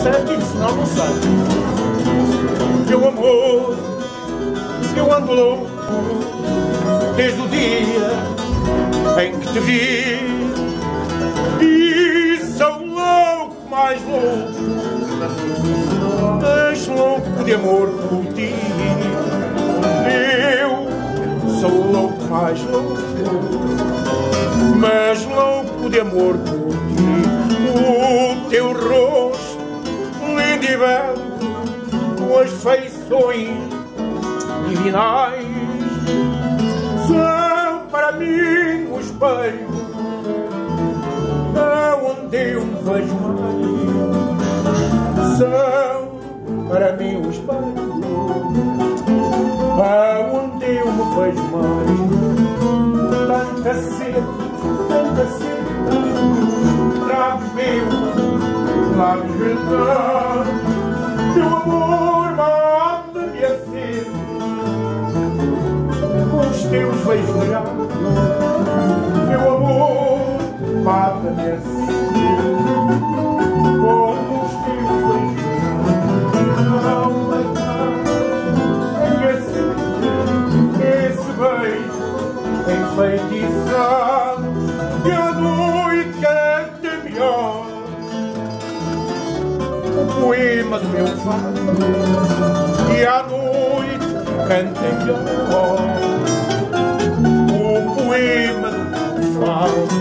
certo, senão não sei. Meu amor, eu ando louco desde o dia em que te vi. E sou louco, mais louco, mas louco de amor por ti. Eu sou louco, mais louco, mas louco de amor por ti. O teu rosto, lindo e belo, tuas feições divinais, são para mim o espelho aonde eu me vejo mais. São para mim o espelho aonde eu me vejo mais. Tanta sede, trago meu lábios verdados. Teu amor mata-me a sede com os teus beijos negados. Meu amor mata-me a sede com os teus beijos negados. Esse beijo enfeitiçado e a noite canta melhor o poema do meu fado, e à noite canta melhor o poema do meu fado.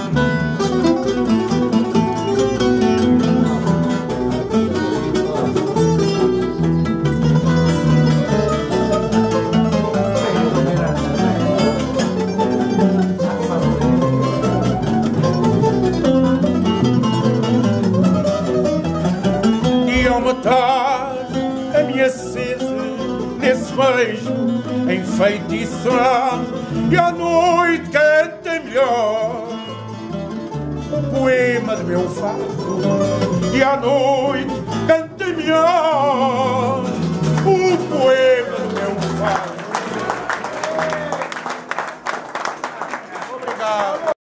Matar a minha sede nesse beijo enfeitiçado, e à noite canta melhor o poema do meu fado, e à noite canta melhor